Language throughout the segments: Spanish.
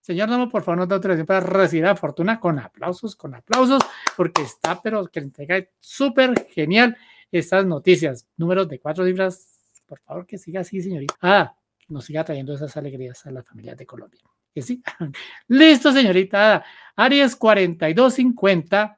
Señor Nomo, por favor, nos da autorización para recibir a Fortuna con aplausos, porque está, pero que le entrega súper genial estas noticias. Números de 4 cifras, por favor, que siga así, señorita. Nos siga trayendo esas alegrías a las familias de Colombia. Que sí. Listo, señorita. Aries 4250.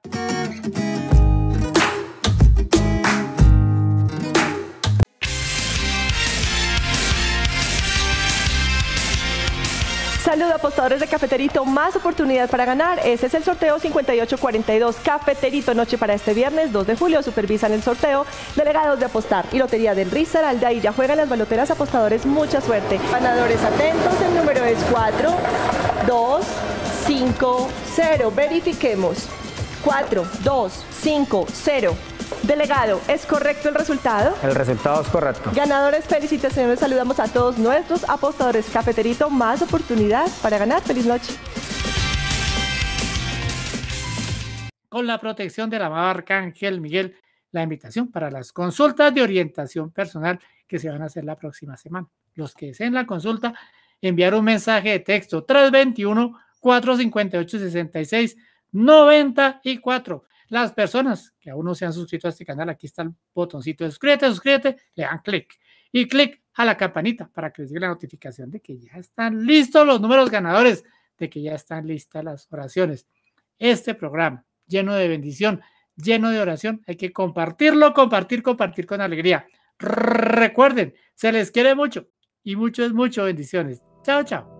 Saludos apostadores de Cafeterito, más oportunidad para ganar. Este es el sorteo 5842 Cafeterito Noche para este viernes 2 de julio. Supervisan el sorteo delegados de Apostar y Lotería del Risaralda. Ahí ya juegan las baloteras apostadores. Mucha suerte. Ganadores atentos, el número es 4, 2, 5, 0. Verifiquemos. 4, 2, 5, 0. Delegado, ¿es correcto el resultado? El resultado es correcto. Ganadores, felicitaciones. Saludamos a todos nuestros apostadores. Cafeterito, más oportunidad para ganar. Feliz noche. Con la protección de la marca Arcángel Miguel, la invitación para las consultas de orientación personal que se van a hacer la próxima semana. Los que deseen la consulta, enviar un mensaje de texto 321-458-6694. Las personas que aún no se han suscrito a este canal, aquí está el botoncito de suscríbete, le dan clic y clic a la campanita para que les llegue la notificación de que ya están listos los números ganadores, de que ya están listas las oraciones. Este programa lleno de bendición, lleno de oración, hay que compartirlo, compartir con alegría. Recuerden, se les quiere mucho y mucho es mucho. Bendiciones. Chao, chao.